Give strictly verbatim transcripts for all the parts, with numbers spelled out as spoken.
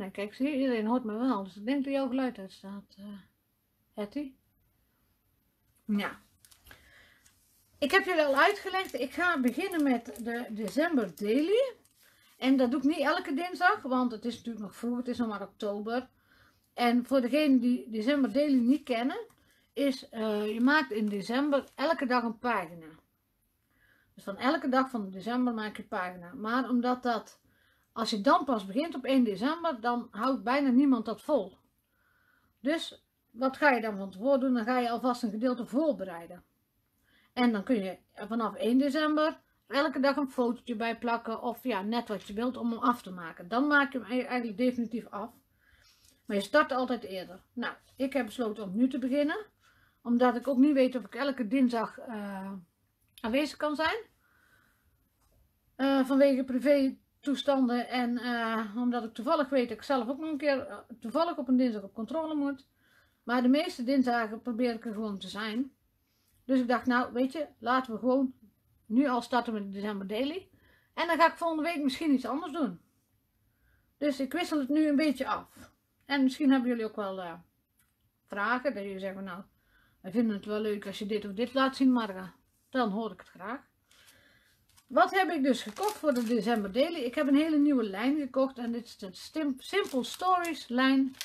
Nee, kijk, zie je, iedereen hoort me wel. Dus ik denk dat jouw geluid uitstaat. Uh, Hetty. Ja. Ik heb jullie al uitgelegd. Ik ga beginnen met de December Daily. En dat doe ik niet elke dinsdag. Want het is natuurlijk nog vroeg. Het is nog maar oktober. En voor degenen die December Daily niet kennen. Is, uh, je maakt in december elke dag een pagina. Dus van elke dag van december maak je een pagina. Maar omdat dat, als je dan pas begint op één december, dan houdt bijna niemand dat vol. Dus wat ga je dan van tevoren doen? Dan ga je alvast een gedeelte voorbereiden. En dan kun je vanaf één december elke dag een fotootje bij plakken. Of ja, net wat je wilt om hem af te maken. Dan maak je hem eigenlijk definitief af. Maar je start altijd eerder. Nou, ik heb besloten om nu te beginnen. Omdat ik ook niet weet of ik elke dinsdag uh, aanwezig kan zijn. Uh, vanwege privé toestanden. En uh, omdat ik toevallig weet dat ik zelf ook nog een keer uh, toevallig op een dinsdag op controle moet. Maar de meeste dinsdagen probeer ik er gewoon te zijn. Dus ik dacht, nou weet je, laten we gewoon nu al starten met de December Daily. En dan ga ik volgende week misschien iets anders doen. Dus ik wissel het nu een beetje af. En misschien hebben jullie ook wel uh, vragen. Dat jullie zeggen, nou, wij vinden het wel leuk als je dit of dit laat zien, maar uh, dan hoor ik het graag. Wat heb ik dus gekocht voor de December Daily? Ik heb een hele nieuwe lijn gekocht. En dit is de Simple Stories lijn.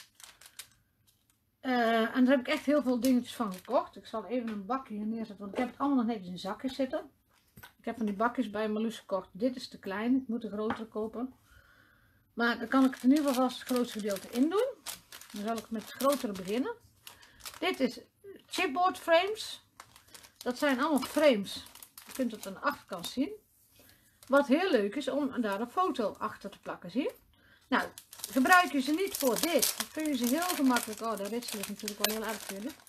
Uh, en daar heb ik echt heel veel dingetjes van gekocht. Ik zal even een bakje hier neerzetten, want ik heb het allemaal nog netjes in zakjes zitten. Ik heb van die bakjes bij Marloes gekocht. Dit is te klein, ik moet een grotere kopen. Maar dan kan ik het in ieder geval vast het grootste gedeelte in doen. Dan zal ik met het grotere beginnen. Dit is chipboard frames. Dat zijn allemaal frames. Je kunt het aan de achterkant zien. Wat heel leuk is om daar een foto achter te plakken, zie je? Nou, gebruik je ze niet voor dit. Dan kun je ze heel gemakkelijk... Oh, de ritsel is natuurlijk wel heel erg voor jullie.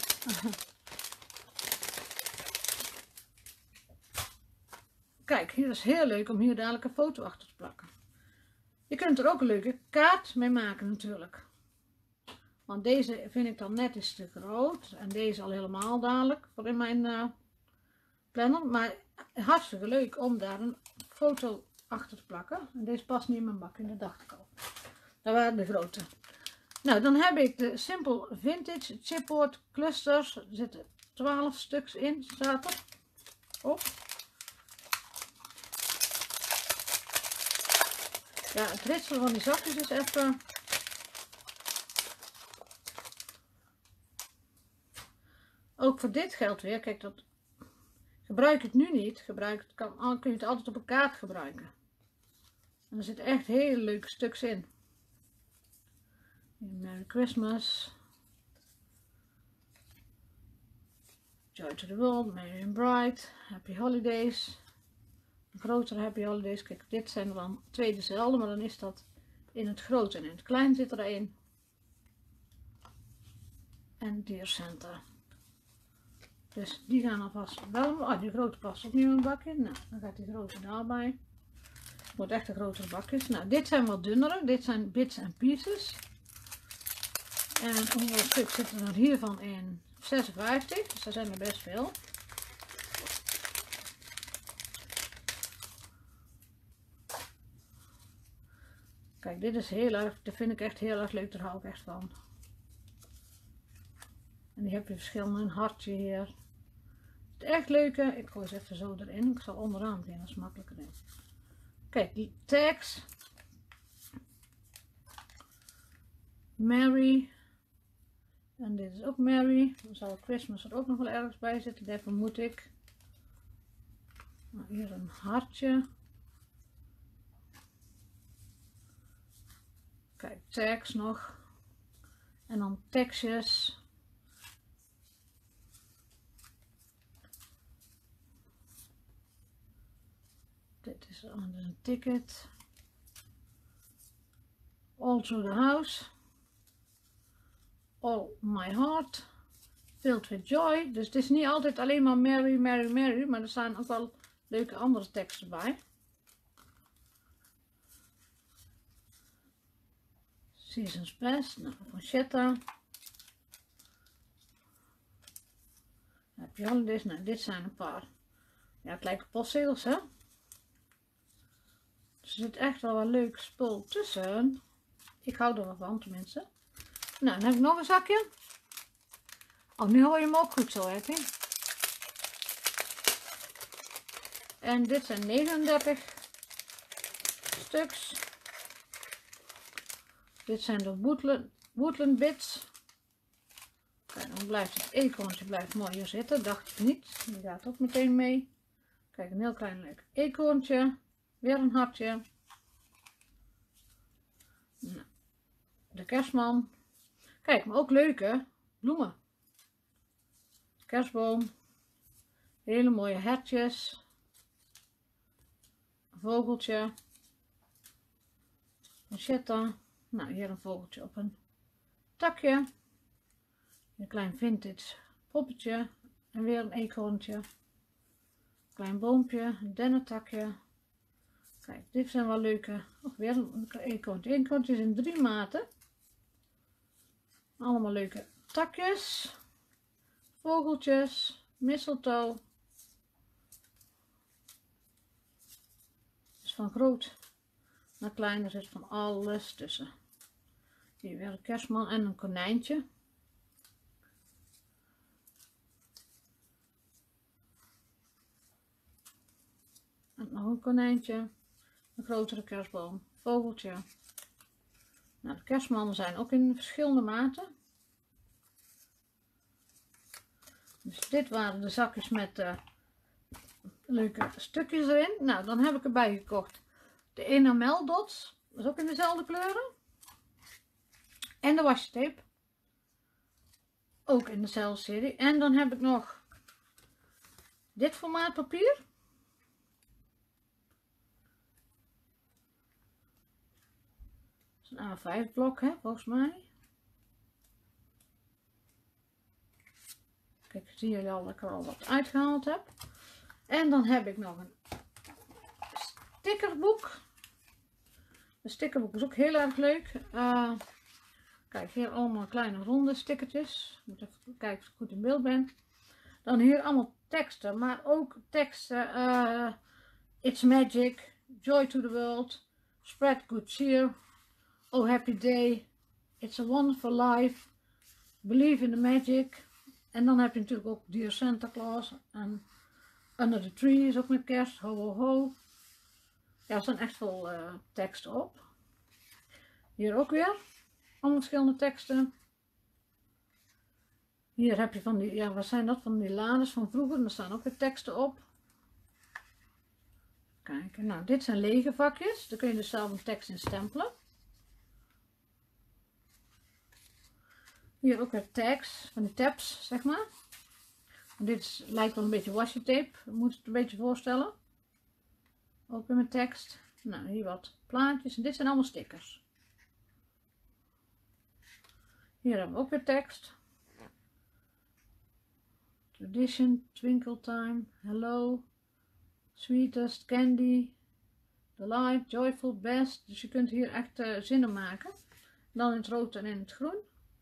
Kijk, hier is heel leuk om hier dadelijk een foto achter te plakken. Je kunt er ook een leuke kaart mee maken natuurlijk. Want deze vind ik dan net iets te groot. En deze al helemaal dadelijk voor in mijn uh, planner. Maar hartstikke leuk om daar een foto achter te plakken. En deze past niet in mijn bakje, dat dacht ik al. Dat waren de grote. Nou, dan heb ik de Simple Vintage Chipboard Clusters. Er zitten twaalf stuks in, staat er op. Ja, het ritselen van die zakjes is even... Ook voor dit geldt weer, kijk, dat... gebruik het nu niet, gebruik het, kan, dan kun je het altijd op een kaart gebruiken. En er zitten echt hele leuke stuks in. Merry Christmas. Joy to the World, Merry and Bright, Happy Holidays. Een grotere Happy Holidays. Kijk, dit zijn er dan twee dezelfde, maar dan is dat in het groot en in het klein zit er een. En Dear Santa. Dus die gaan alvast wel. Oh, die grote past opnieuw in een bakje. Nou, dan gaat die grote daarbij. Het wordt echt een grotere bakjes. Nou, dit zijn wat dunnere. Dit zijn bits en pieces. En hoeveel stuk zitten er hiervan in? zesenvijftig. Dus daar zijn er best veel. Kijk, dit is heel erg, dat vind ik echt heel erg leuk, daar hou ik echt van. En die heb je verschillende, een hartje hier. Het echt leuke, ik gooi ze even zo erin, ik zal onderaan beginnen, dat is makkelijker in. Kijk, die tags. Mary. En dit is ook Mary. Dan zal Christmas er ook nog wel ergens bij zitten, dat vermoed ik. Nou, hier een hartje. Kijk, tags nog. En dan tekstjes. Dit is een ticket. All through the house. All my heart. Filled with joy. Dus het is niet altijd alleen maar Mary, Mary, Mary. Maar er staan ook wel leuke andere teksten bij. Seasons Best, nou, van Shetta. Happy Holidays, nou dit zijn een paar. Ja, het lijkt postzegels, hè. Er zit echt wel wat leuk spul tussen. Ik hou er wel van tenminste. Nou, dan heb ik nog een zakje. Oh, nu hoor je hem ook goed zo, hè? En dit zijn negenendertig stuks. Dit zijn de Woodland, Woodland Bits. Kijk, dan blijft het eekhoorntje blijft mooi hier zitten, dacht ik niet. Die gaat ook meteen mee. Kijk, een heel klein leuk eekhoorntje. Weer een hartje. Nou, de kerstman. Kijk, maar ook leuke bloemen. Kerstboom. Hele mooie hertjes. Een vogeltje. Een chitta. Nou, hier een vogeltje op een takje. Een klein vintage poppetje. En weer een eekhoorntje. Klein boompje. Een dennentakje. Kijk, dit zijn wel leuke. Oh, weer een eekhoorntje. Eekhoorntjes in drie maten. Allemaal leuke takjes. Vogeltjes. Mistletoe. Is van groot naar klein. Er zit van alles tussen. Hier weer een kerstman en een konijntje. En nog een konijntje. Een grotere kerstboom. Vogeltje. Nou, de kerstmannen zijn ook in verschillende maten. Dus dit waren de zakjes met uh, leuke stukjes erin. Nou, dan heb ik erbij gekocht de enamel dots. Dat is ook in dezelfde kleuren. En de washi tape. Ook in dezelfde serie. En dan heb ik nog dit formaat papier. Dat is een A vijf blok, hè, volgens mij. Kijk, zie jullie al dat ik er al wat uitgehaald heb. En dan heb ik nog een stickerboek. De stickerboek is ook heel erg leuk. Uh, kijk, hier allemaal kleine ronde stickertjes. Ik moet even kijken of ik goed in beeld ben. Dan hier allemaal teksten, maar ook teksten. Uh, It's magic, joy to the world, spread good cheer, oh happy day, it's a wonderful life, believe in the magic. En dan heb je natuurlijk ook Dear Santa Claus en Under the Tree is ook met kerst, ho ho ho. Ja, er staan echt veel uh, teksten op. Hier ook weer, allemaal verschillende teksten. Hier heb je van die, ja wat zijn dat, van die lades van vroeger, en er staan ook weer teksten op. Kijk, nou dit zijn lege vakjes, daar kun je dus zelf een tekst in stempelen. Hier ook weer tags, van die tabs zeg maar. En dit is, lijkt wel een beetje washi tape, je moet het een beetje voorstellen. Ook weer met tekst. Nou, hier wat plaatjes en dit zijn allemaal stickers. Hier hebben we ook weer tekst. Tradition, Twinkle Time, Hello, Sweetest, Candy, Delight, Joyful, Best. Dus je kunt hier echt uh, zinnen maken. Dan in het rood en in het groen.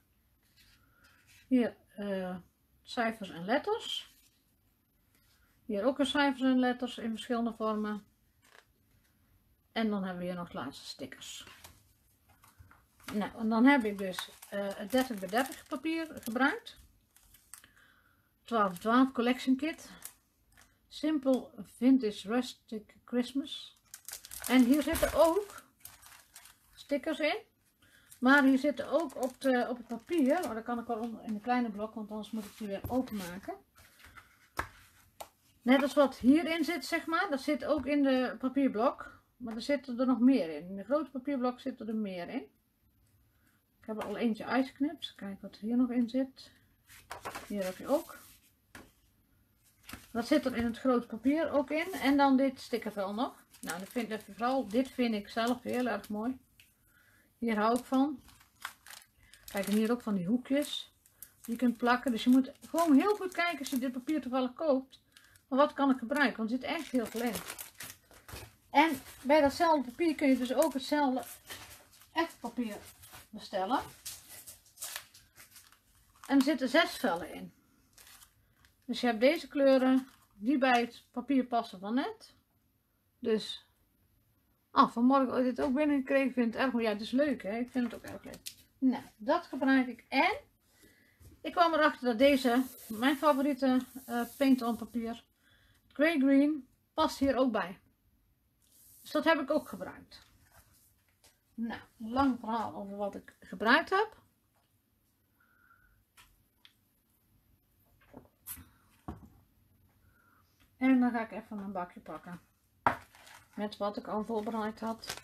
Hier uh, cijfers en letters. Hier ook weer cijfers en letters in verschillende vormen. En dan hebben we hier nog de laatste stickers. Nou, en dan heb ik dus uh, het dertig bij dertig papier gebruikt. twaalf twaalf Collection Kit. Simple Vintage Rustic Christmas. En hier zitten ook stickers in. Maar hier zitten ook op, de, op het papier. Oh, dat kan ik wel in de kleine blok, want anders moet ik die weer openmaken. Net als wat hierin zit, zeg maar. Dat zit ook in de papierblok. Maar er zitten er nog meer in. In de grote papierblok zitten er meer in. Ik heb er al eentje uitgeknipt. Kijk wat er hier nog in zit. Hier heb je ook. Dat zit er in het grote papier ook in. En dan dit stickervel nog. Nou, dat vind ik vooral, dit vind ik zelf heel erg mooi. Hier hou ik van. Kijk, en hier ook van die hoekjes. Die je kunt plakken. Dus je moet gewoon heel goed kijken als je dit papier toevallig koopt. Maar wat kan ik gebruiken? Want er zit echt heel veel in. En bij datzelfde papier kun je dus ook hetzelfde echt papier bestellen. En er zitten zes vellen in. Dus je hebt deze kleuren die bij het papier passen van net. Dus Ah, vanmorgen heb ik dit ook binnengekregen. Ik vind het erg, maar ja, het is leuk hè. Ik vind het ook erg leuk. Nou, dat gebruik ik. En ik kwam erachter dat deze, mijn favoriete uh, paint-on papier, Grey Green, past hier ook bij. Dus dat heb ik ook gebruikt. Nou, een lang verhaal over wat ik gebruikt heb. En dan ga ik even een bakje pakken. Met wat ik al voorbereid had.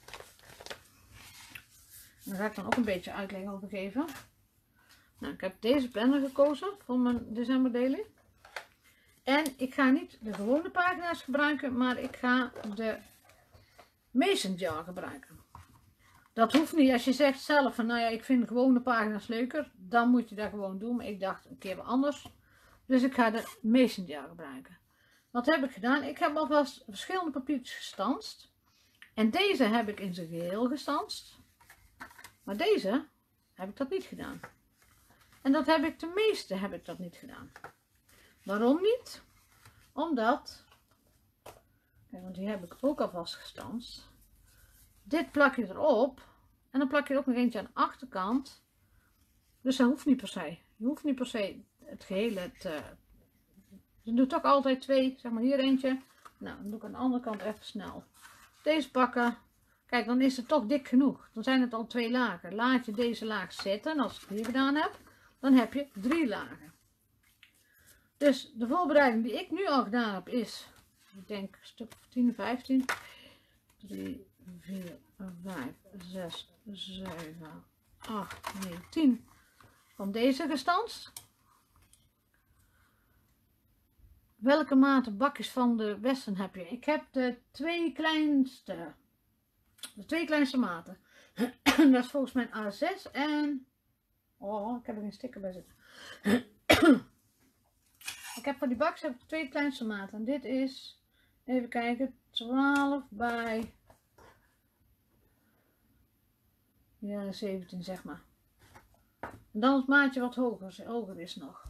En daar ga ik dan ook een beetje uitleg over geven. Nou, ik heb deze planner gekozen voor mijn december daily. En ik ga niet de gewone pagina's gebruiken, maar ik ga de Mason jar gebruiken. Dat hoeft niet. Als je zegt zelf van, nou ja, ik vind gewone pagina's leuker, dan moet je dat gewoon doen. Maar ik dacht een keer wat anders. Dus ik ga de Mason jar gebruiken. Wat heb ik gedaan? Ik heb alvast verschillende papiertjes gestanst. En deze heb ik in zijn geheel gestanst. Maar deze heb ik dat niet gedaan. En dat heb ik, de meeste heb ik dat niet gedaan. Waarom niet? Omdat, kijk, want die heb ik ook alvast gestanst. Dit plak je erop. En dan plak je er ook nog eentje aan de achterkant. Dus dat hoeft niet per se. Je hoeft niet per se het gehele te... Je doet toch altijd twee, zeg maar hier eentje. Nou, dan doe ik aan de andere kant even snel. Deze pakken. Kijk, dan is het toch dik genoeg. Dan zijn het al twee lagen. Laat je deze laag zitten. En als ik het hier gedaan heb, dan heb je drie lagen. Dus de voorbereiding die ik nu al gedaan heb is, ik denk een stuk tien, vijftien. drie, vier, vijf, zes, zeven, acht, negen, tien. Van deze gestanst. Welke maten bakjes van de Western heb je? Ik heb de twee kleinste. De twee kleinste maten. Dat is volgens mij een A zes en... Oh, ik heb er geen sticker bij zitten. Ik heb van die bakjes heb ik twee kleinste maten. En dit is, even kijken, twaalf bij... Ja, zeventien zeg maar. En dan het maatje wat hoger, hoger is nog.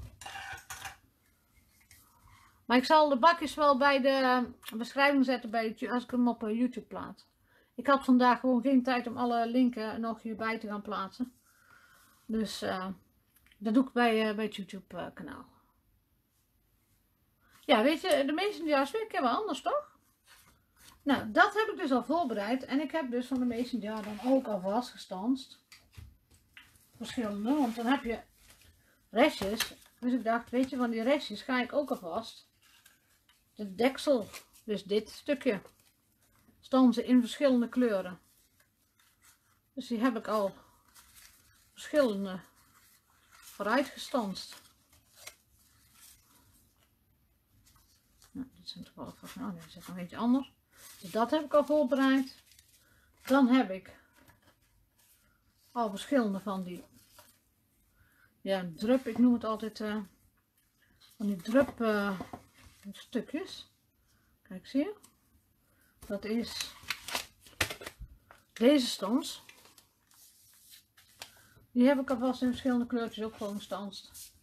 Maar ik zal de bakjes wel bij de beschrijving zetten bij het, als ik hem op YouTube plaats. Ik had vandaag gewoon geen tijd om alle linken nog hierbij te gaan plaatsen. Dus uh, dat doe ik bij, uh, bij het YouTube uh, kanaal. Ja, weet je, de Mason jars vind ik wel anders, toch? Nou, dat heb ik dus al voorbereid. En ik heb dus van de Mason jar dan ook al vastgestanst. Verschillende, want dan heb je restjes. Dus ik dacht, weet je, van die restjes ga ik ook alvast de deksel, dus dit stukje, stansen in verschillende kleuren. Dus die heb ik al verschillende vooruit gestanst. Nou, dit zijn toevallig van, nou, er zit nog eentje anders. Dus dat heb ik al voorbereid. Dan heb ik al verschillende van die, ja, drup, ik noem het altijd, uh, van die drup uh, stukjes. Kijk, zie je? Dat is deze stans. Die heb ik alvast in verschillende kleurtjes ook gewoon gestanst.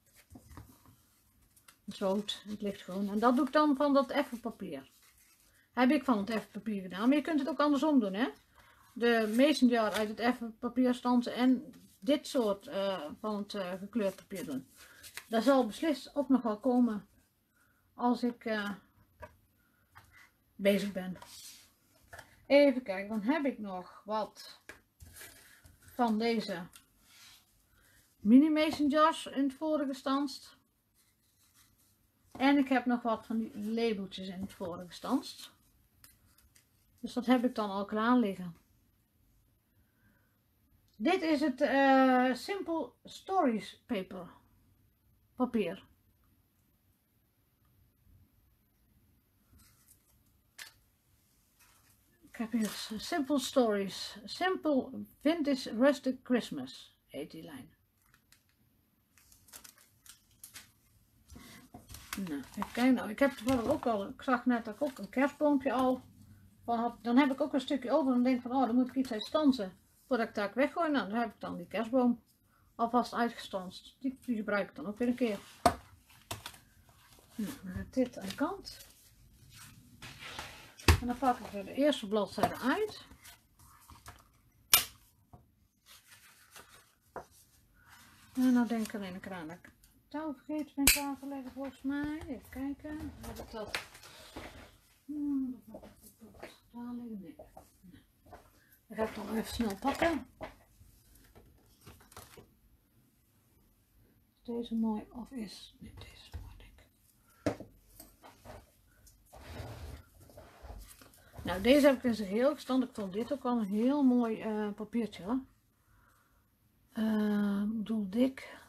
Het rood, het ligt gewoon. En dat doe ik dan van dat effen papier. Heb ik van het effen papier gedaan. Maar je kunt het ook andersom doen, hè. De Mason jar uit het effen papier stansen en dit soort uh, van het uh, gekleurd papier doen. Dat zal beslist ook nog wel komen als ik uh, bezig ben. Even kijken, dan heb ik nog wat van deze mini Mason jars in het vorige gestanst. En ik heb nog wat van die labeltjes in het vorige gestanst. Dus dat heb ik dan al klaar liggen. Dit is het uh, Simple Stories paper. Papier. Ik heb hier Simple Stories. Simple Vintage Rustic Christmas heet die lijn. Nou, even kijken. Nou, ik heb toevallig ook al, ik zag net dat ik ook een kerstboompje al van had. Dan heb ik ook een stukje over en denk van, oh, dan moet ik iets uit stansen voordat ik daar weggooi. Nou, dan heb ik dan die kerstboom alvast uitgestanst. Die, die gebruik ik dan ook weer een keer. Nou, dan gaat dit aan de kant. En dan pak ik er de eerste bladzijde uit. En dan denk ik alleen een kraan dat ik touw vergeten ben klaar te leggen volgens mij. Even kijken. Heb ik dat? Hmm, daar liggen? Nee. Dan ga ik toch even snel pakken. Is deze mooi of is... Nee, deze is mooi denk ik. Nou, deze heb ik in zijn geheel gestand. Ik vond dit ook al een heel mooi uh, papiertje hoor. Uh, ik bedoel dik.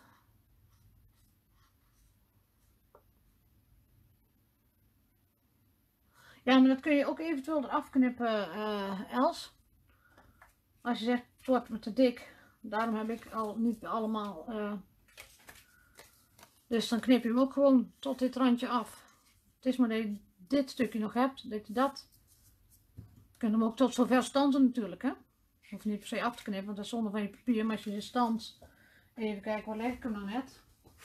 Ja, maar dat kun je ook eventueel eraf knippen, uh, Els. Als je zegt, het wordt me te dik. Daarom heb ik al niet allemaal. Uh, dus dan knip je hem ook gewoon tot dit randje af. Het is maar dat je dit stukje nog hebt, dat je dat. Je kunt hem ook tot zover standen natuurlijk, hè. Je hoeft niet per se af te knippen, want dat is zonde van je papier. Maar als je de stand. Even kijken, waar leg ik hem nou net?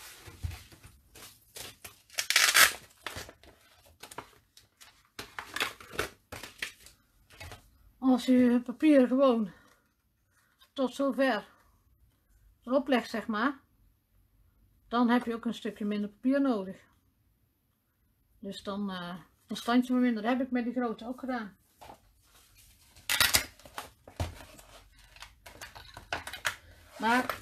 Als je het papier gewoon tot zover erop legt, zeg maar, dan heb je ook een stukje minder papier nodig. Dus dan uh, een standje minder. Dat heb ik met die grote ook gedaan. Maar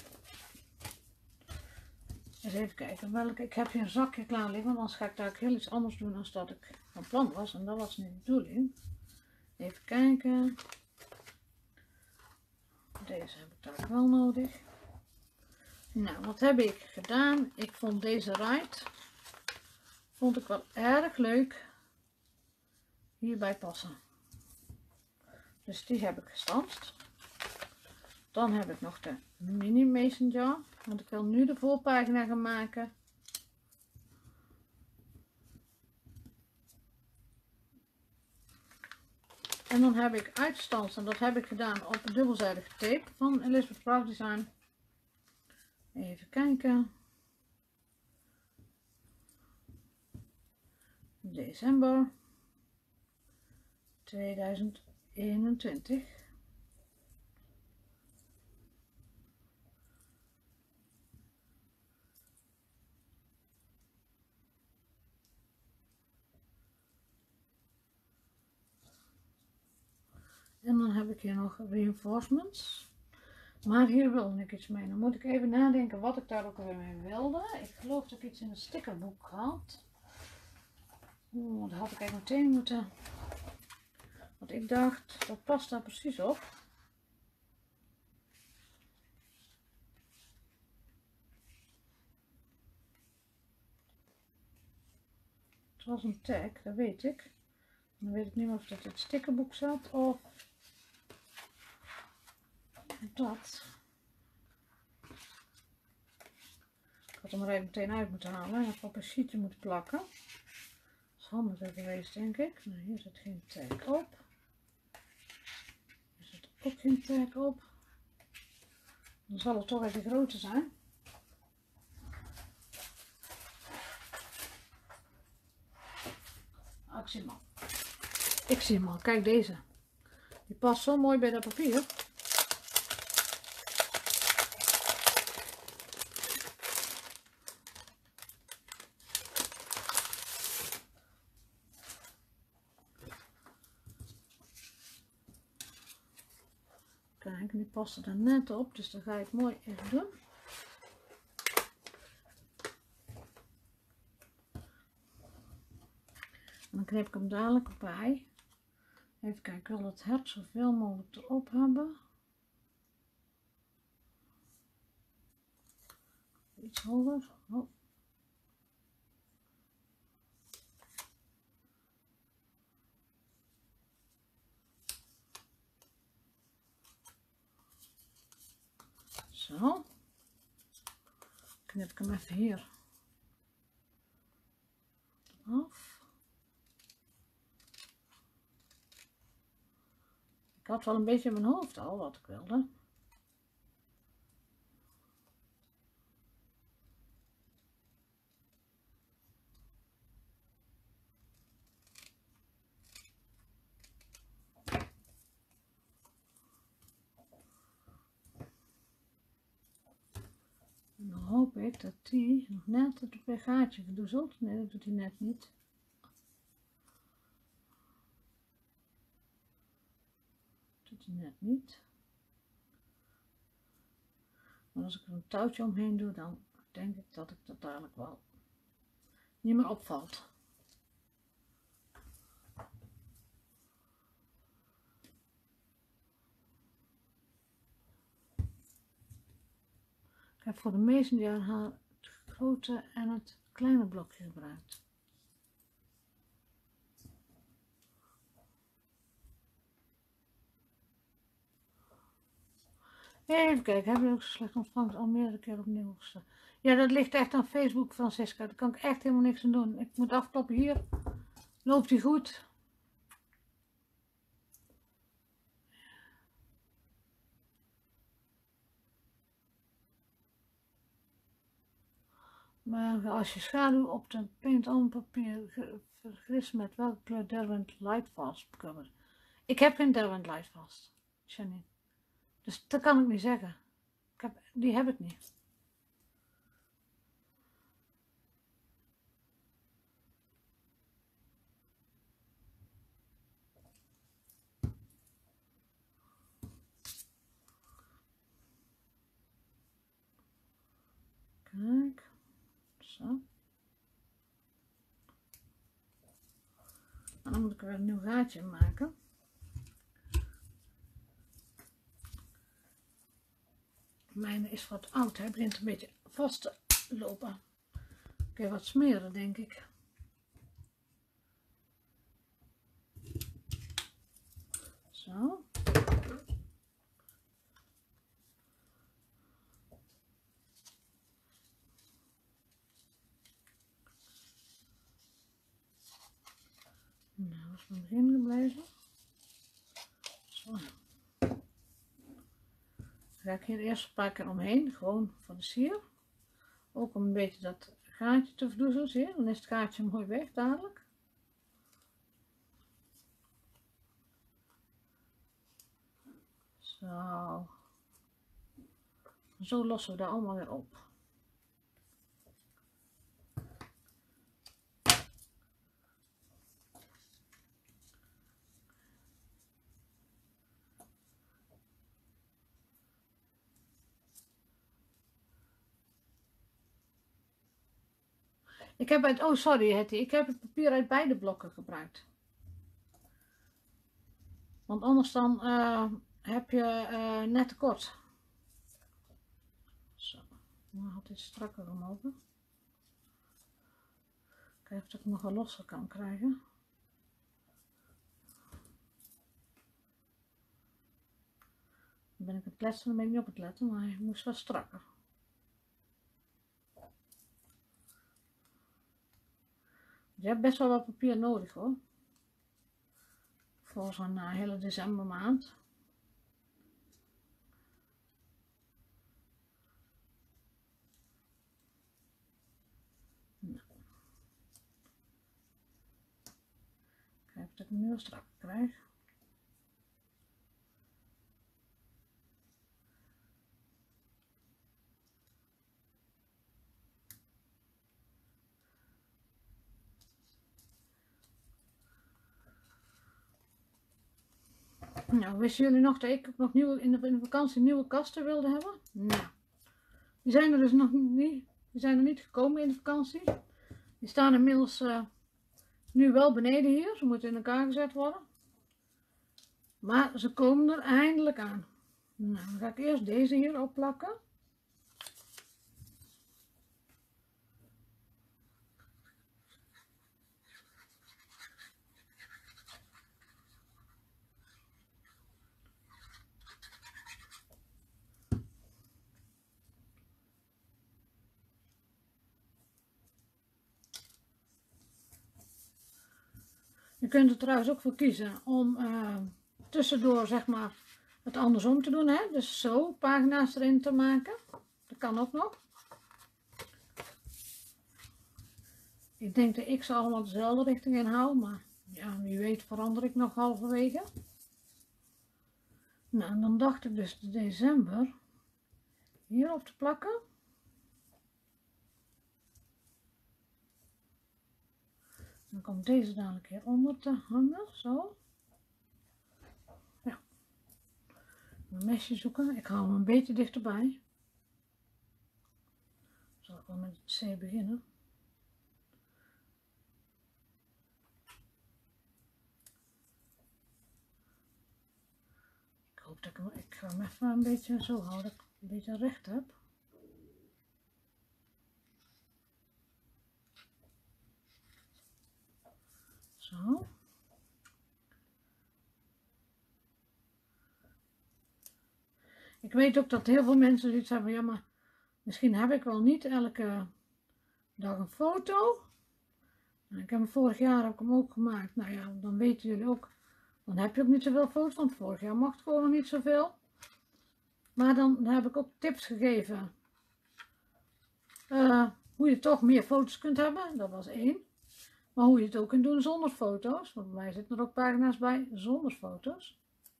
eens even kijken welke. Ik heb hier een zakje klaar liggen, want anders ga ik daar heel iets anders doen dan dat ik van plan was. En dat was niet de bedoeling. Even kijken. Deze heb ik daar wel nodig. Nou, wat heb ik gedaan? Ik vond deze ride vond ik wel erg leuk hierbij passen. Dus die heb ik gestanst. Dan heb ik nog de mini mason jar, want ik wil nu de voorpagina gaan maken. En dan heb ik uitgestanst, en dat heb ik gedaan op een dubbelzijdige tape van Elizabeth Proud Design. Even kijken. December tweeduizend eenentwintig. En dan heb ik hier nog reinforcements. Maar hier wilde ik iets mee. Dan moet ik even nadenken wat ik daar ook weer mee wilde. Ik geloof dat ik iets in het stickerboek had. Oeh, dat had ik eigenlijk meteen moeten. Want ik dacht, dat past daar precies op. Het was een tag, dat weet ik. Dan weet ik niet meer of dat in het stickerboek zat of dat. Ik had hem er even meteen uit moeten halen en even op een sheetje moeten plakken. Dat is handiger geweest, denk ik. Nou, hier zit geen tag op. Hier zit ook geen tag op. Dan zal het toch even groter zijn. Ah, ik zie hem al. Ik zie hem al. Kijk deze. Die past zo mooi bij dat papier. Kijk, die past er net op, dus dan ga ik mooi even doen. En dan knip ik hem dadelijk bij. Even kijken, ik wil het hert zoveel mogelijk erop hebben. Iets hoger. Oh. Zo. Knip ik hem even hier af. Ik had wel een beetje in mijn hoofd al wat ik wilde. hoop ik dat die nog net het gaatje verdoezelt. Nee, dat doet hij net niet. Dat doet hij net niet. Maar als ik er een touwtje omheen doe, dan denk ik dat ik dat dadelijk wel niet meer opvalt. Ik heb voor de meeste jaren het grote en het kleine blokje gebruikt. Even kijken, heb je ook zo slecht ontvangen? Al meerdere keer opnieuw gestaan. Ja, dat ligt echt aan Facebook, Francisca. Daar kan ik echt helemaal niks aan doen. Ik moet afkloppen hier. Loopt hij goed? Maar als je schaduw op de paint-on papier vergist met welke kleur Derwent Lightfast cover. Ik heb geen Derwent Lightfast, Janine. Dus dat kan ik niet zeggen. Ik heb, die heb ik niet. Kijk. Zo. En dan moet ik er weer een nieuw gaatje maken. Mijn is wat oud, hij begint een beetje vast te lopen. Ik ga wat smeren, denk ik. Zo. Nou, dat is mijn begin gebleven. Zo. Dan ga ik hier eerst een paar keer omheen, gewoon voor de sier. Ook om een beetje dat gaatje te verdoezelen, zie je? Dan is het gaatje mooi weg dadelijk. Zo. Zo lossen we dat allemaal weer op. Ik heb het, oh sorry Hetty, ik heb het papier uit beide blokken gebruikt. Want anders dan uh, heb je uh, net tekort. Zo, dan had dit strakker omhoog. Kijken of ik nog wel losser kan krijgen. Dan ben ik het letten, dan ben ik niet op het letten, maar hij moest wat strakker. Je hebt best wel wat papier nodig hoor. Voor zo'n uh, hele decembermaand. Nou. Kijk of ik hem nu wel strak krijg. Nou, wisten jullie nog dat ik nog nieuwe, in, de, in de vakantie nieuwe kasten wilde hebben? Nou, die zijn er dus nog niet, die zijn er niet gekomen in de vakantie. Die staan inmiddels uh, nu wel beneden hier, ze moeten in elkaar gezet worden. Maar ze komen er eindelijk aan. Nou, dan ga ik eerst deze hier opplakken. Je kunt er trouwens ook voor kiezen om uh, tussendoor zeg maar het andersom te doen, hè? Dus zo pagina's erin te maken. Dat kan ook nog. Ik denk dat ik ze allemaal dezelfde richting inhoud, maar ja, wie weet verander ik nog halverwege. Nou, en dan dacht ik dus de december hierop te plakken. Dan komt deze dadelijk hieronder te hangen, zo. Ja. Een mesje zoeken. Ik hou hem een beetje dichterbij. Zal ik wel met het C beginnen. Ik hoop dat ik hem, ik ga hem even een beetje zo houden, dat ik een beetje recht heb. Zo. Ik weet ook dat heel veel mensen zoiets hebben, ja maar misschien heb ik wel niet elke dag een foto. Ik heb hem vorig jaar heb ik hem ook gemaakt. Nou ja, dan weten jullie ook, dan heb je ook niet zoveel foto's, want vorig jaar mocht ik gewoon nog niet zoveel. Maar dan heb ik ook tips gegeven uh, hoe je toch meer foto's kunt hebben, dat was één. Maar hoe je het ook kunt doen zonder foto's, want bij mij zitten er ook pagina's bij zonder foto's.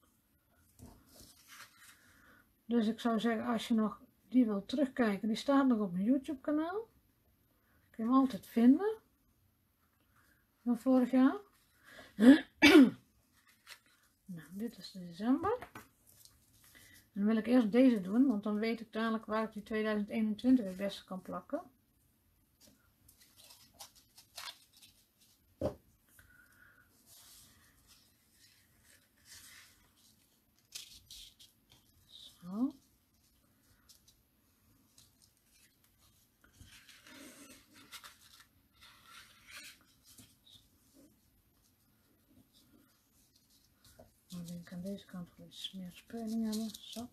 Dus ik zou zeggen, als je nog die wil terugkijken, die staat nog op mijn YouTube kanaal. Kun je hem altijd vinden. Van vorig jaar. Nou, dit is de december. Dan wil ik eerst deze doen, want dan weet ik dadelijk waar ik die tweeduizend eenentwintig het beste kan plakken. Zo. Dan denk ik aan deze kant wel iets meer spelling hebben. Zo.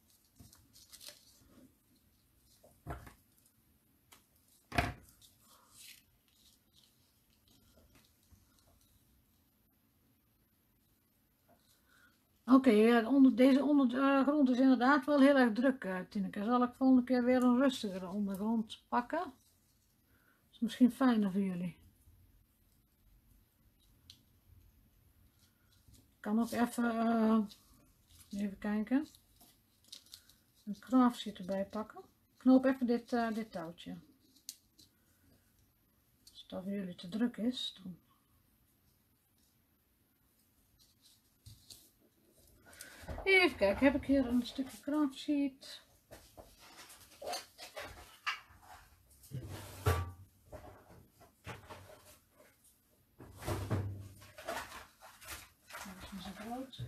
Oké, okay, ja, onder, deze ondergrond is inderdaad wel heel erg druk, uh, Tineke. Zal ik volgende keer weer een rustigere ondergrond pakken? Dat is misschien fijner voor jullie. Ik kan ook even, uh, even kijken, een craft erbij pakken. Knoop even dit, uh, dit touwtje. Als dat voor jullie te druk is, dan... Even kijken, heb ik hier een stukje craft sheet. Dat is groot.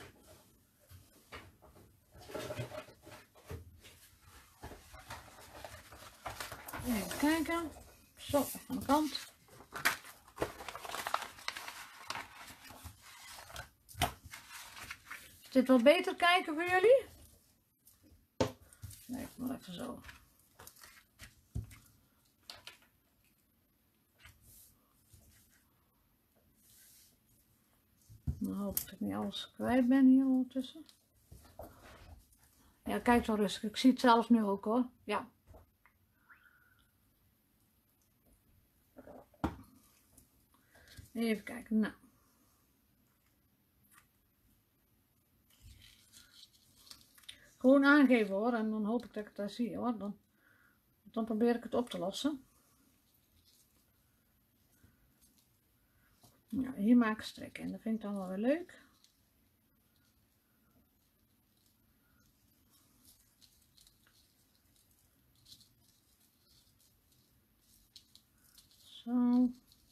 Even kijken. Zo, even aan de kant. Is dit wel beter kijken voor jullie? Nee, ik moet even zo. Dan hoop ik dat ik niet alles kwijt ben hier ondertussen. Ja, kijk zo rustig. Ik zie het zelf nu ook hoor. Ja. Even kijken. Nou. Gewoon aangeven hoor. En dan hoop ik dat ik het daar zie hoor. Dan, dan probeer ik het op te lossen. Nou, hier maak ik strikken. En dat vind ik dan wel weer leuk. Zo.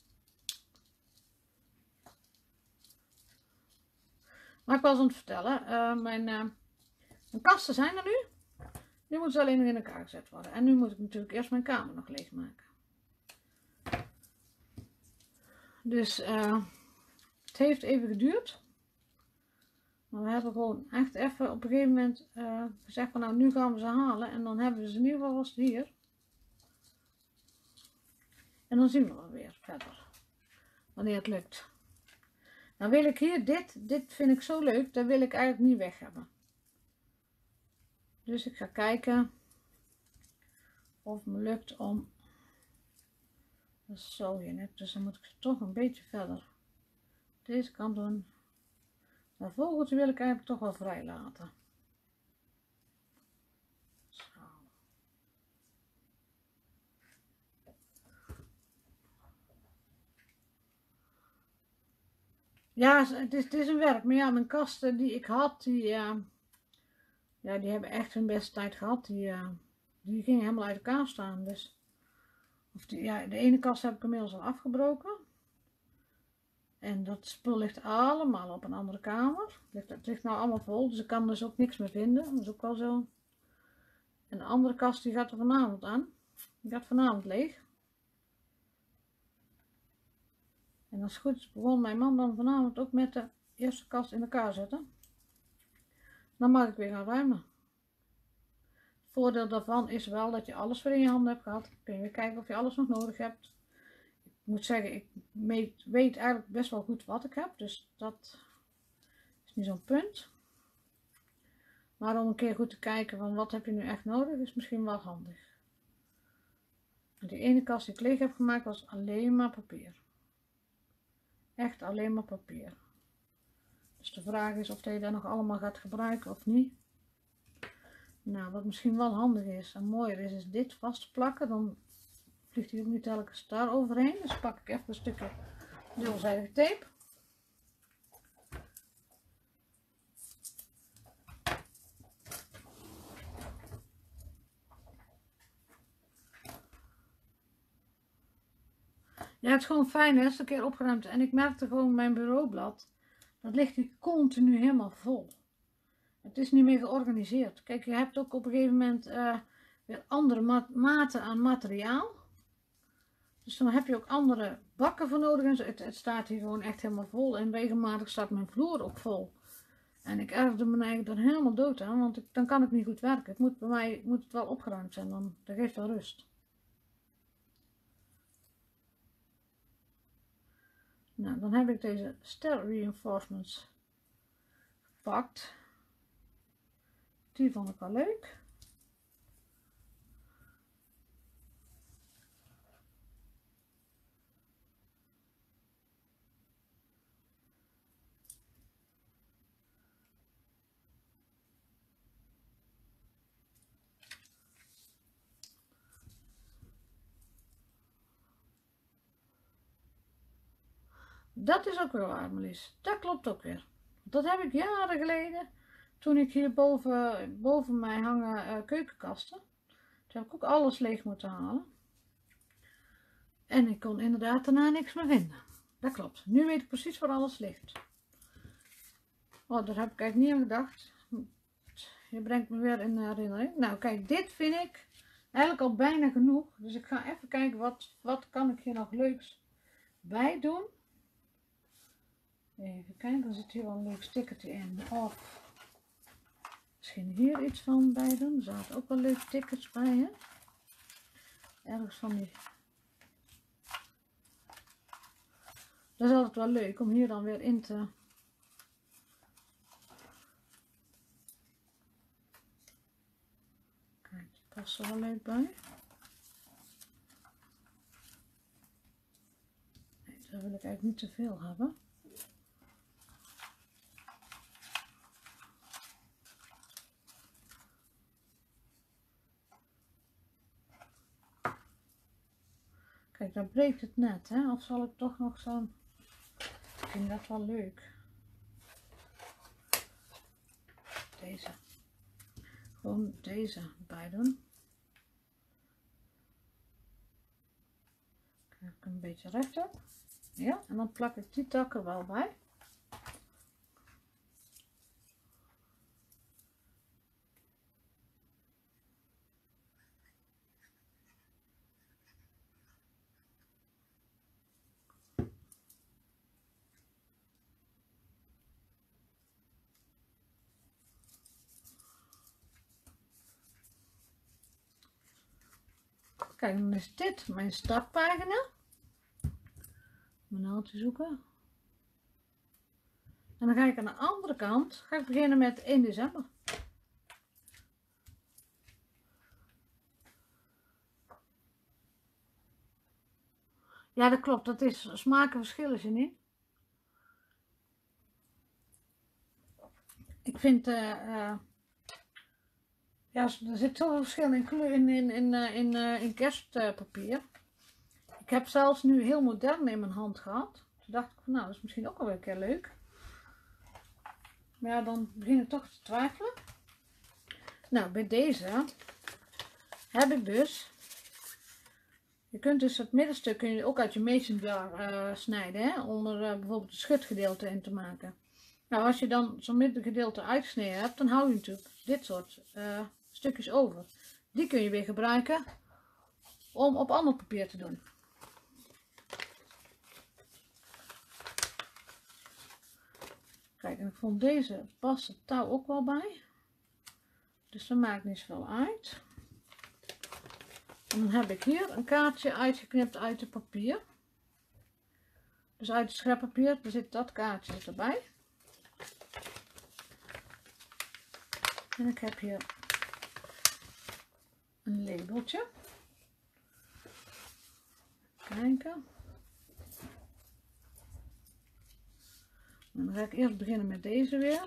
Maar ik was aan het vertellen. Uh, mijn, uh, mijn kasten zijn er nu. Nu moeten ze alleen nog in elkaar gezet worden. En nu moet ik natuurlijk eerst mijn kamer nog leegmaken. Dus uh, het heeft even geduurd. Maar we hebben gewoon echt even op een gegeven moment uh, gezegd van nou nu gaan we ze halen. En dan hebben we ze in ieder geval vast hier. En dan zien we wel weer verder. Wanneer het lukt. Dan wil ik hier dit. Dit vind ik zo leuk. Dat wil ik eigenlijk niet weg hebben. Dus ik ga kijken of het me lukt om... Dat is zo hier net. Dus dan moet ik ze toch een beetje verder deze kant doen. Dat vogeltje wil ik eigenlijk toch wel vrij laten. Zo. Ja, het is, het is een werk. Maar ja, mijn kasten die ik had, die, uh, ja, die hebben echt hun beste tijd gehad. Die, uh, die gingen helemaal uit elkaar staan. Dus, of die, ja, de ene kast heb ik inmiddels al afgebroken. En dat spul ligt allemaal op een andere kamer. Het ligt, het ligt nou allemaal vol, dus ik kan dus ook niks meer vinden. Dat is ook wel zo. En de andere kast die gaat er vanavond aan. Die gaat vanavond leeg. En als het goed is begon mijn man dan vanavond ook met de eerste kast in elkaar zetten. Dan mag ik weer gaan ruimen. Het voordeel daarvan is wel dat je alles weer in je handen hebt gehad. Dan kun je weer kijken of je alles nog nodig hebt. Ik moet zeggen, ik weet eigenlijk best wel goed wat ik heb. Dus dat is niet zo'n punt. Maar om een keer goed te kijken van wat heb je nu echt nodig is misschien wel handig. Die ene kast die ik leeg heb gemaakt was alleen maar papier. Echt alleen maar papier. Dus de vraag is of je dat nog allemaal gaat gebruiken of niet. Nou, wat misschien wel handig is en mooier is, is dit vast te plakken. Dan vliegt hij ook niet telkens daar overheen. Dus pak ik even een stukje dubbelzijdige tape. Ja, het is gewoon fijn, hè, als het een keer opgeruimd. En ik merkte gewoon mijn bureaublad, dat ligt hier continu helemaal vol. Het is niet meer georganiseerd. Kijk, je hebt ook op een gegeven moment uh, weer andere ma maten aan materiaal. Dus dan heb je ook andere bakken voor nodig. En zo. Het, het staat hier gewoon echt helemaal vol. En regelmatig staat mijn vloer ook vol. En ik ergerde me eigenlijk er helemaal dood aan, want ik, dan kan ik niet goed werken. Het moet bij mij moet het wel opgeruimd zijn, dan dat geeft wel rust. Nou, dan heb ik deze Ster Reinforcements gepakt. Die vond ik wel leuk. Dat is ook weer waar, Marlies. Dat klopt ook weer. Dat heb ik jaren geleden, toen ik hier boven, boven mij hangen uh, keukenkasten. Toen heb ik ook alles leeg moeten halen. En ik kon inderdaad daarna niks meer vinden. Dat klopt. Nu weet ik precies waar alles ligt. Oh, daar heb ik eigenlijk niet aan gedacht. Je brengt me weer in herinnering. Nou, kijk, dit vind ik eigenlijk al bijna genoeg. Dus ik ga even kijken, wat, wat kan ik hier nog leuks bij doen. Even kijken, er zit hier wel een leuk stickertje in. Of misschien hier iets van bij doen. Er zaten ook wel leuke stickers bij, hè. Ergens van die. Dat is altijd wel leuk om hier dan weer in te. Kijk, die past er wel leuk bij. Nee, daar wil ik eigenlijk niet te veel hebben. Kijk, dan breekt het net, hè? Of zal ik toch nog zo'n. Ik vind dat wel leuk. Deze. Gewoon deze bij doen. Kijk, ik een beetje recht heb. Ja, en dan plak ik die takken wel bij. Kijk, dan is dit mijn startpagina. Mijn naaldje zoeken. En dan ga ik aan de andere kant ga ik beginnen met één december. Ja, dat klopt. Dat is smaken verschillen ze niet. Ik vind uh, uh, ja, er zit zoveel verschil in kleur in, in, in, uh, in, uh, in kerstpapier. Ik heb zelfs nu heel modern in mijn hand gehad. Toen dacht ik van nou, dat is misschien ook wel een keer leuk. Maar ja, dan begin ik toch te twijfelen. Nou, bij deze heb ik dus, je kunt dus het middenstuk kun je ook uit je mason jar uh, snijden, hè, om er uh, bijvoorbeeld een schutgedeelte in te maken. Nou, als je dan zo'n middengedeelte uitgesneden hebt, dan hou je natuurlijk dit soort uh, stukjes over. Die kun je weer gebruiken om op ander papier te doen. Kijk, en ik vond deze past het touw ook wel bij. Dus dat maakt niet zoveel uit. En dan heb ik hier een kaartje uitgeknipt uit het papier. Dus uit het scheppapier, er zit dat kaartje erbij. En ik heb hier een labeltje. Kijken. En dan ga ik eerst beginnen met deze weer.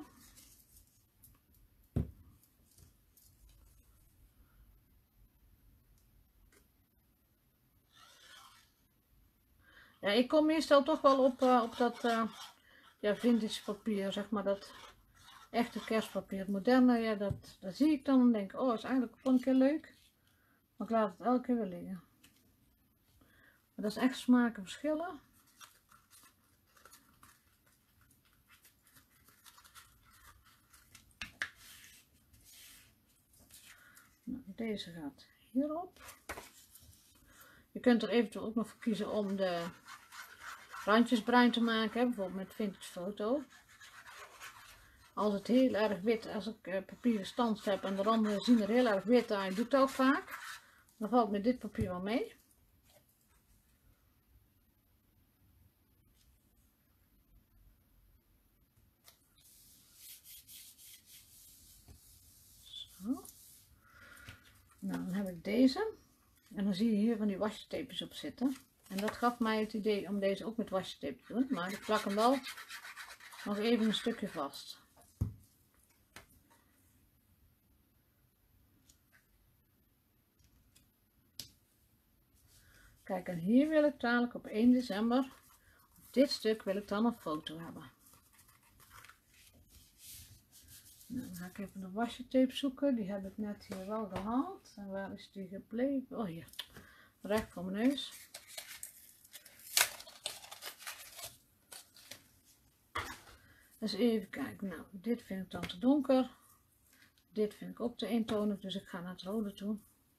Ja, ik kom meestal toch wel op, uh, op dat uh, ja, vintage papier, zeg maar, dat echte kerstpapier. Het moderne, ja, dat, dat zie ik dan en denk, oh, is eigenlijk wel een keer leuk. Maar ik laat het elke keer weer liggen. Maar dat is echt smaken verschillen. Nou, deze gaat hierop. Je kunt er eventueel ook nog voor kiezen om de randjes bruin te maken, hè? Bijvoorbeeld met vintage foto. Als het heel erg wit, als ik uh, papieren stand heb en de randen zien er heel erg wit uit, doe ik dat ook vaak. Dan valt met dit papier wel mee. Zo. Nou, dan heb ik deze. En dan zie je hier van die wasjetapes op zitten. En dat gaf mij het idee om deze ook met wasjetape te doen. Maar ik plak hem wel nog even een stukje vast. Kijk, en hier wil ik dadelijk op één december, op dit stuk wil ik dan een foto hebben. Nou, dan ga ik even de wasjetape zoeken. Die heb ik net hier wel gehaald. En waar is die gebleven? Oh, hier. Recht voor mijn neus. Dus even kijken. Nou, dit vind ik dan te donker. Dit vind ik ook te eentonig. Dus ik ga naar het rode toe.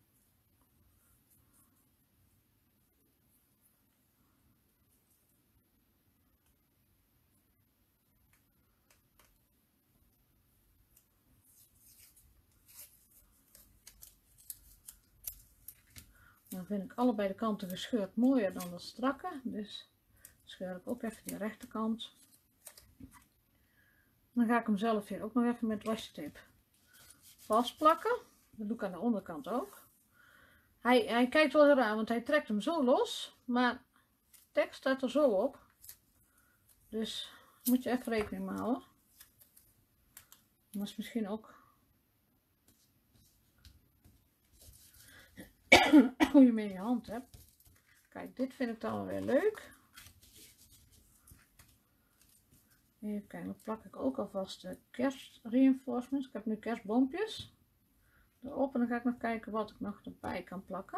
Dan vind ik allebei de kanten gescheurd mooier dan de strakke. Dus scheur ik ook even de rechterkant. Dan ga ik hem zelf hier ook nog even met wasjetape vastplakken. Dat doe ik aan de onderkant ook. Hij, hij kijkt wel heel raar, want hij trekt hem zo los. Maar de tekst staat er zo op. Dus moet je even rekening mee houden. Dat is misschien ook hoe je hem in je hand hebt. Kijk, dit vind ik dan weer leuk. Even kijken, dan plak ik ook alvast de kerstreinforcements. Ik heb nu kerstboompjes erop en dan ga ik nog kijken wat ik nog erbij kan plakken.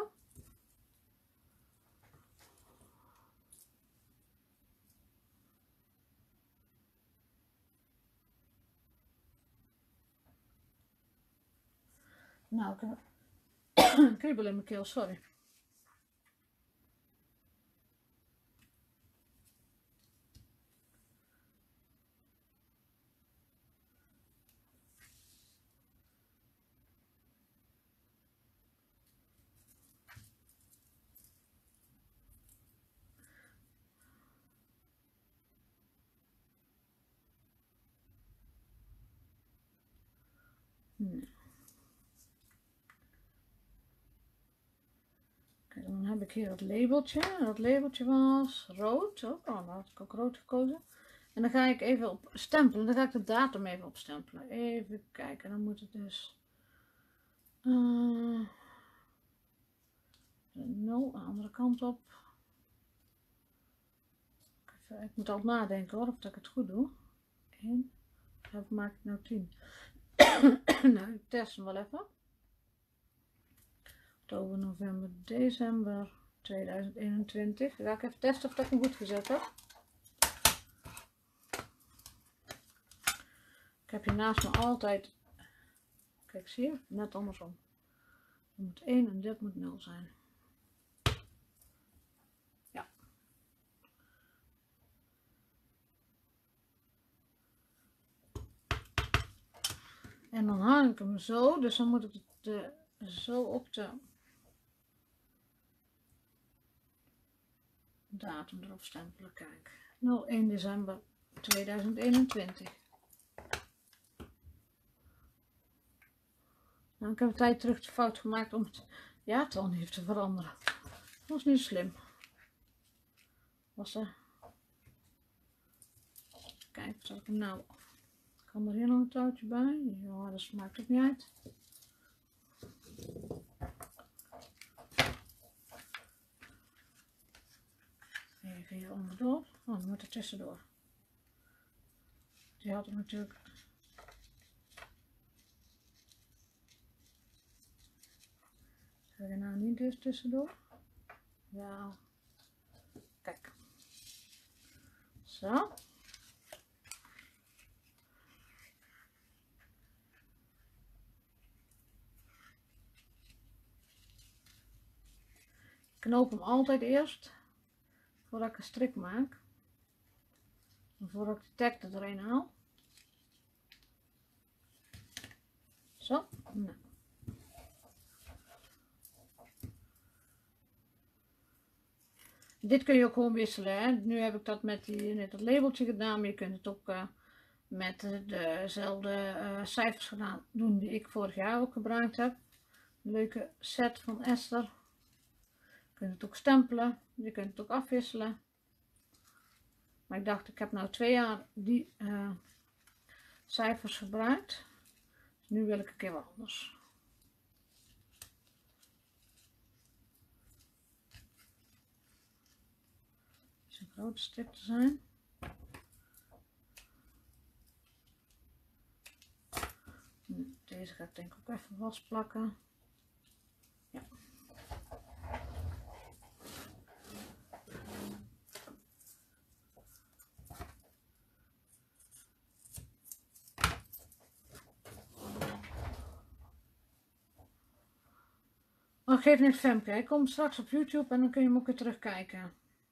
Nou, ik heb een kriebel in mijn keel, sorry. Nee. Kijk, dan heb ik hier het labeltje. Dat labeltje was rood. Oh, dan had ik ook rood gekozen. En dan ga ik even op stempelen. Dan ga ik de datum even opstempelen. Even kijken. Dan moet het dus uh, de nul aan de andere kant op. Even, ik moet altijd nadenken hoor, of dat ik het goed doe. één, of maak ik nou tien? Nou, ik test hem wel even. Oktober, november, december tweeduizend eenentwintig. Dan ga ik even testen of ik hem goed gezet heb. Ik heb hier naast me altijd, kijk zie je, net andersom. Dat moet één en dit moet nul zijn. Ja. En dan hang ik hem zo, dus dan moet ik de, zo op de datum erop stempelen. Kijk, nul één december tweeduizend eenentwintig. Nou, ik heb een tijd terug de fout gemaakt om het jaartal niet te veranderen. Dat was niet slim. Was er. Kijk, zal ik hem nou. Kan er hier nog een touwtje bij? Ja, dat maakt ook niet uit. Even hier onderdoor. Oh, dan moet er tussendoor. Die had er natuurlijk. Heb je nou niet dus tussendoor? Ja. Kijk. Zo. Ik knoop hem altijd eerst voordat ik een strik maak. En voordat ik de tag er doorheen haal. Zo. Nou. Dit kun je ook gewoon wisselen. Hè? Nu heb ik dat met, die, met dat labeltje gedaan, maar je kunt het ook uh, met dezelfde uh, cijfers gedaan doen die ik vorig jaar ook gebruikt heb. Een leuke set van Esther. Je kunt het ook stempelen, je kunt het ook afwisselen. Maar ik dacht, ik heb nou twee jaar die uh, cijfers gebruikt. Dus nu wil ik een keer wat anders. Een grote stip te zijn. Deze ga ik denk ik ook even vastplakken. Ja. Maar geef niks Femke, ik kom straks op YouTube en dan kun je hem ook weer terugkijken.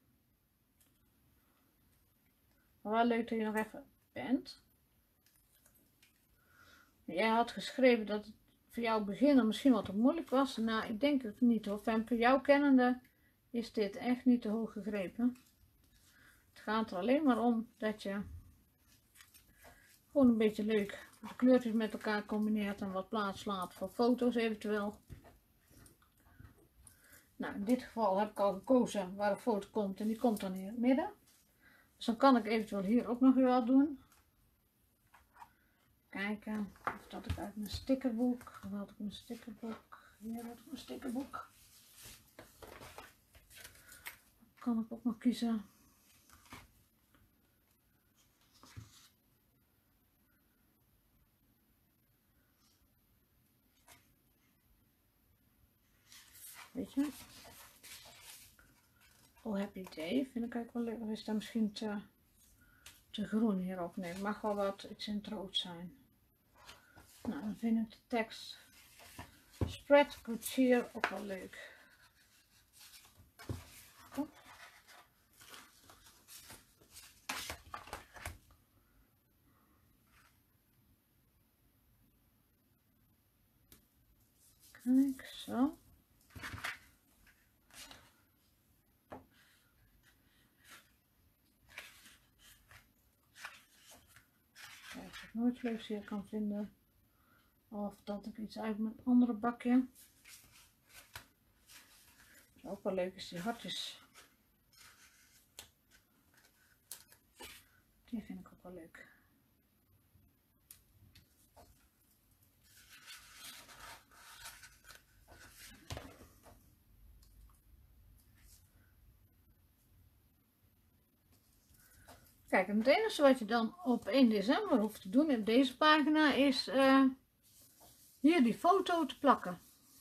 Maar wel leuk dat je nog even bent. Jij had geschreven dat het voor jou beginnen misschien wat te moeilijk was. Nou, ik denk het niet hoor. Femke, jou kennende is dit echt niet te hoog gegrepen. Het gaat er alleen maar om dat je gewoon een beetje leuk de kleurtjes met elkaar combineert en wat plaats laat voor foto's eventueel. Nou, in dit geval heb ik al gekozen waar de foto komt en die komt dan in het midden. Dus dan kan ik eventueel hier ook nog weer wat doen. Kijken of dat ik uit mijn stickerboek, of had ik mijn stickerboek, hier had ik mijn stickerboek. Kan ik ook nog kiezen. Weet je? Oh, Happy Day vind ik eigenlijk wel leuk. Of is dat misschien te, te groen hierop? Nee, het mag wel wat iets in het rood zijn. Nou, dan vind ik de tekst Spread Good Cheer ook wel leuk. Kom. Kijk, zo. Kijk, of ik nooit vleugels hier kan vinden. Of dat ik iets uit mijn andere bakje. Wat ook wel leuk is, die hartjes. Die vind ik ook wel leuk. Kijk, en het enige wat je dan op één december hoeft te doen op deze pagina is uh, hier die foto te plakken.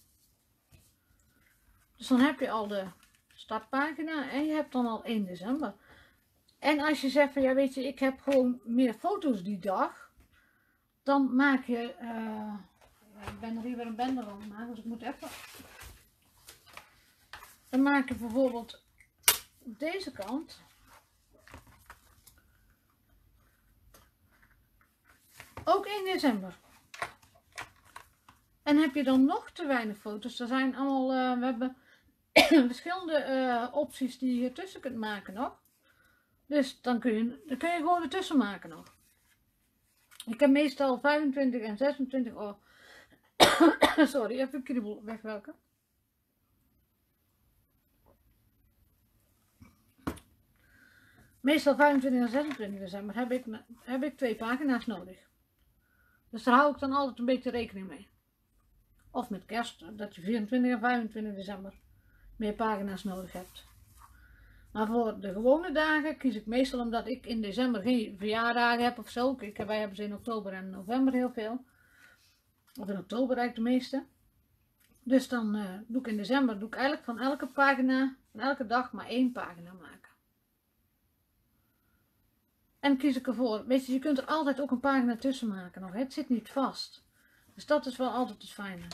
Dus dan heb je al de startpagina en je hebt dan al één december. En als je zegt van ja weet je, ik heb gewoon meer foto's die dag, dan maak je, uh, ik ben er hier weer een bende aan het maken, dus ik moet even, dan maak je bijvoorbeeld op deze kant ook één december. En heb je dan nog te weinig foto's, er zijn allemaal, uh, we hebben verschillende uh, opties die je hier tussen kunt maken nog. Dus dan kun je, dan kun je gewoon ertussen maken nog. Ik heb meestal vijfentwintig en zesentwintig, oh, sorry, even een kriebel wegwerken. Meestal vijfentwintig en zesentwintig december heb ik, heb ik twee pagina's nodig. Dus daar hou ik dan altijd een beetje rekening mee. Of met kerst, dat je vierentwintig en vijfentwintig december meer pagina's nodig hebt. Maar voor de gewone dagen kies ik meestal omdat ik in december geen verjaardagen heb of zo. Ik, wij hebben ze in oktober en november heel veel. Of in oktober eigenlijk de meeste. Dus dan uh, doe ik in december doe ik eigenlijk van elke pagina, van elke dag maar één pagina maken. En kies ik ervoor, weet je, je kunt er altijd ook een pagina tussen maken nog. Hè? Het zit niet vast. Dus dat is wel altijd het fijne.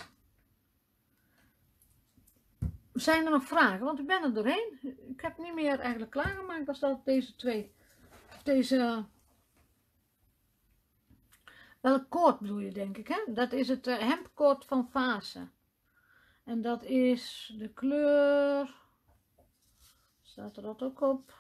Zijn er nog vragen? Want ik ben er doorheen. Ik heb niet meer eigenlijk klaargemaakt als dat deze twee. Deze. Welk koord bedoel je denk ik hè? Dat is het uh, hemdkoord van Fase. En dat is de kleur. Staat er dat ook op?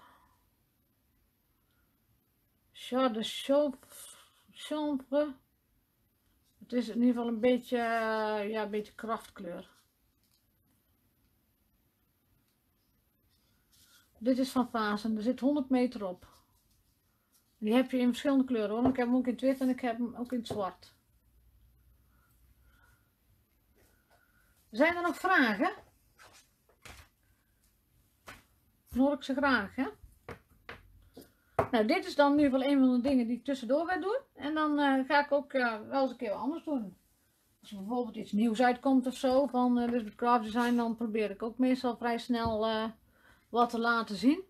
Char de Chanvre. Het is in ieder geval een beetje, uh, ja, een beetje krachtkleur. Dit is van Fase en er zit honderd meter op. Die heb je in verschillende kleuren hoor. Ik heb hem ook in het wit en ik heb hem ook in het zwart. Zijn er nog vragen? Dan hoor ik ze graag hè. Nou dit is dan in ieder geval een van de dingen die ik tussendoor ga doen. En dan uh, ga ik ook uh, wel eens een keer wat anders doen. Als er bijvoorbeeld iets nieuws uitkomt of zo van uh, Lisbeth Craft Design, dan probeer ik ook meestal vrij snel uh, wat te laten zien.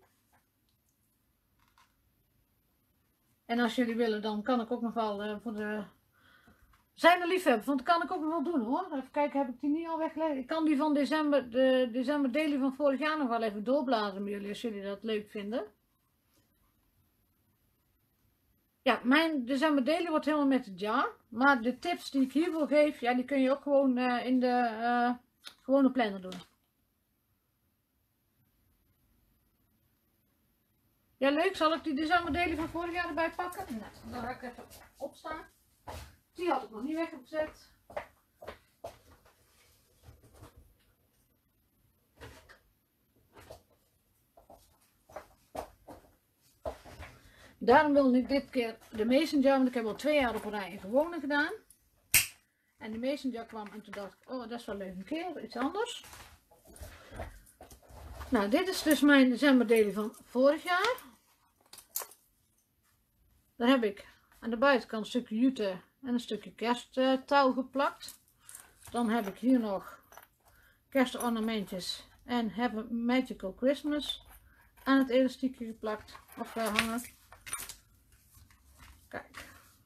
En als jullie willen, dan kan ik ook nog wel uh, voor de... Zijn er liefhebbers, want dat kan ik ook nog wel doen hoor. Even kijken, heb ik die niet al weggelegd? Ik kan die van december, de december daily van vorig jaar nog wel even doorbladeren met jullie, als jullie dat leuk vinden. Ja, mijn december daily wordt helemaal met het jaar. Maar de tips die ik hiervoor geef, ja, die kun je ook gewoon uh, in de uh, gewone planner doen. Ja, leuk. Zal ik die december daily van vorig jaar erbij pakken? Nou, dan ga ik even opstaan. Die had ik nog niet weggezet. Daarom wilde ik dit keer de Mason jar, want ik heb al twee jaar op een rij een gewone gedaan. En de Mason jar kwam en toen dacht ik, oh dat is wel leuk een keer, iets anders. Nou, dit is dus mijn december daily van vorig jaar. Daar heb ik aan de buitenkant een stukje jute en een stukje kersttouw geplakt. Dan heb ik hier nog kerstornamentjes en Have a Magical Christmas aan het elastiekje geplakt of gehangen. Kijk.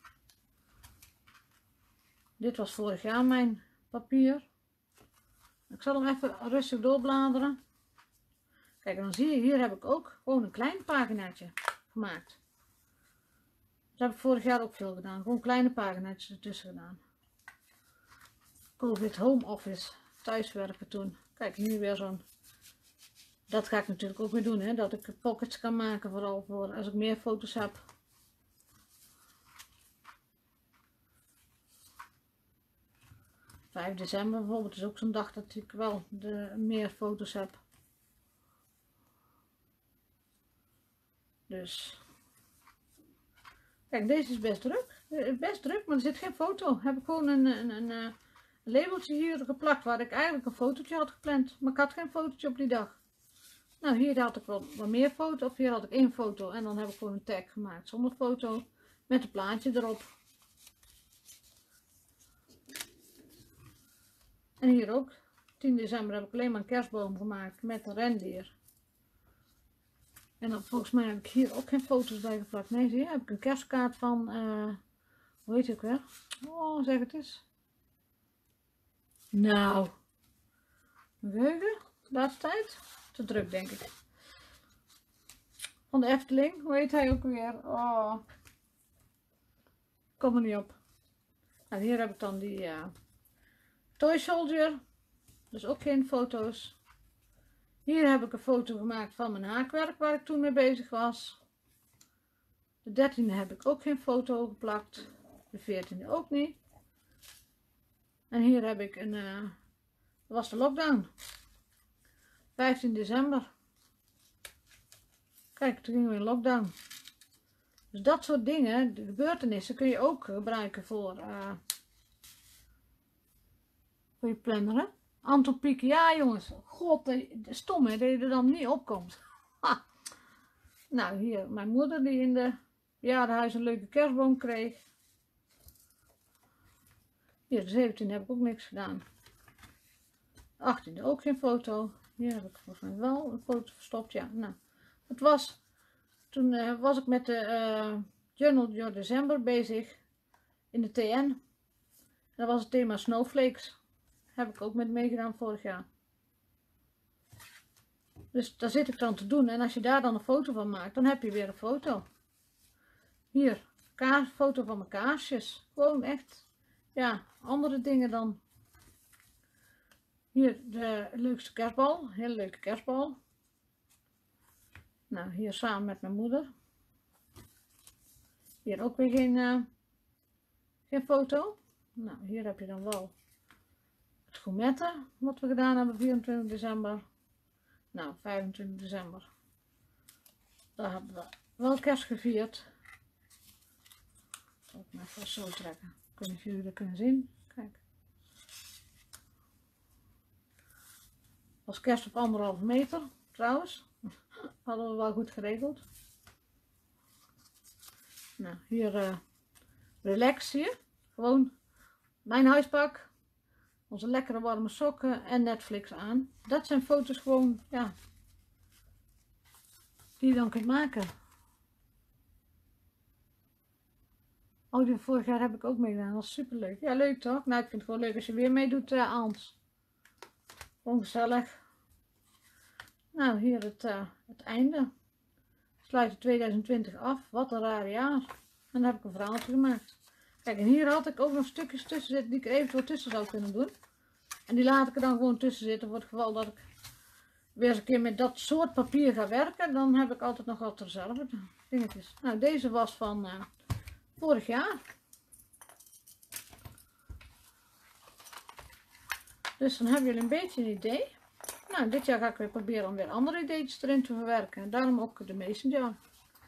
Dit was vorig jaar mijn papier. Ik zal hem even rustig doorbladeren. Kijk, en dan zie je, hier heb ik ook gewoon een klein paginaatje gemaakt. Dat heb ik vorig jaar ook veel gedaan. Gewoon kleine paginaatjes ertussen gedaan. Covid home office, thuiswerken toen. Kijk, nu weer zo'n... Dat ga ik natuurlijk ook weer doen, hè. Dat ik pockets kan maken, vooral voor als ik meer foto's heb. vijf december bijvoorbeeld is ook zo'n dag dat ik wel de, meer foto's heb. Dus. Kijk, deze is best druk. Best druk, maar er zit geen foto. Heb ik gewoon een, een, een, een labeltje hier geplakt waar ik eigenlijk een fotootje had gepland. Maar ik had geen fotootje op die dag. Nou, hier had ik wel wat meer foto's. Of hier had ik één foto en dan heb ik gewoon een tag gemaakt zonder foto. Met een plaatje erop. En hier ook. tien december heb ik alleen maar een kerstboom gemaakt met een rendier. En dan volgens mij heb ik hier ook geen foto's bij geplakt. Nee, zie je, heb ik een kerstkaart van, uh, hoe heet het ook weer? Oh, zeg het eens. Nou, geheugen, de laatste tijd. Te druk, denk ik. Van de Efteling, hoe heet hij ook weer? Oh, kom er niet op. Nou, hier heb ik dan die uh, Toy Soldier. Dus ook geen foto's. Hier heb ik een foto gemaakt van mijn haakwerk waar ik toen mee bezig was. De dertiende heb ik ook geen foto geplakt. De veertiende ook niet. En hier heb ik een, uh, dat was de lockdown. vijftien december. Kijk, toen gingen we in lockdown. Dus dat soort dingen, de gebeurtenissen, kun je ook gebruiken voor, uh, voor je planner. Hè? Anton Pieck, ja jongens, god, de, de stom hè, dat je er dan niet opkomt. Ha. Nou, hier, mijn moeder die in de bejaardenhuis een leuke kerstboom kreeg. Hier, de zeventiende heb ik ook niks gedaan. De achttiende ook geen foto. Hier heb ik volgens mij wel een foto verstopt, ja. Nou, het was, toen uh, was ik met de uh, Journal Your December bezig in de T N. En dat was het thema Snowflakes. Heb ik ook met meegedaan vorig jaar. Dus daar zit ik dan te doen. En als je daar dan een foto van maakt, dan heb je weer een foto. Hier, kaars, foto van mijn kaarsjes. Gewoon echt, ja, andere dingen dan. Hier de leukste kerstbal. Hele leuke kerstbal. Nou, hier samen met mijn moeder. Hier ook weer geen, uh, geen foto. Nou, hier heb je dan wel het gourmetten, wat we gedaan hebben vierentwintig december. Nou, vijfentwintig december. Daar hebben we wel kerst gevierd. Ik zal het even zo trekken. Ik weet niet of jullie dat kunnen zien. Kijk. Was kerst op anderhalve meter, trouwens. Hadden we wel goed geregeld. Nou, hier uh, relax hier. Gewoon mijn huispak. Onze lekkere warme sokken en Netflix aan. Dat zijn foto's gewoon, ja, die je dan kunt maken. Oh, die vorig jaar heb ik ook meegedaan. Dat was super leuk. Ja, leuk toch? Nou, ik vind het gewoon leuk als je weer meedoet, uh, Ans. Gewoon gezellig. Nou, hier het, uh, het einde. Sluit tweeduizend twintig af. Wat een raar jaar. En dan heb ik een verhaaltje gemaakt. Kijk, en hier had ik ook nog stukjes tussen zitten die ik er eventueel tussen zou kunnen doen. En die laat ik er dan gewoon tussen zitten voor het geval dat ik weer eens een keer met dat soort papier ga werken. Dan heb ik altijd nog wat reserve dingetjes. Nou, deze was van uh, vorig jaar. Dus dan hebben jullie een beetje een idee. Nou, dit jaar ga ik weer proberen om weer andere ideetjes erin te verwerken. En daarom ook de Messenger.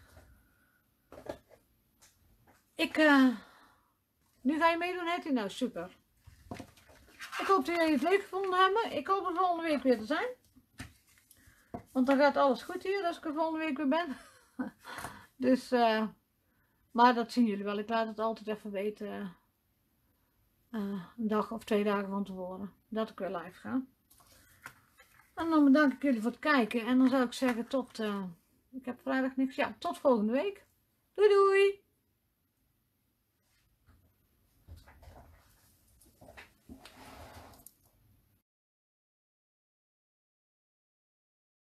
Ik, uh, nu ga je meedoen, Hetty? Nou, super. Ik hoop dat jullie het leuk gevonden hebben. Ik hoop er volgende week weer te zijn. Want dan gaat alles goed hier als ik er volgende week weer ben. Dus, uh, maar dat zien jullie wel. Ik laat het altijd even weten. Uh, een dag of twee dagen van tevoren. Dat ik weer live ga. En dan bedank ik jullie voor het kijken. En dan zou ik zeggen tot, uh, ik heb vrijdag niks. Ja, tot volgende week. Doei doei!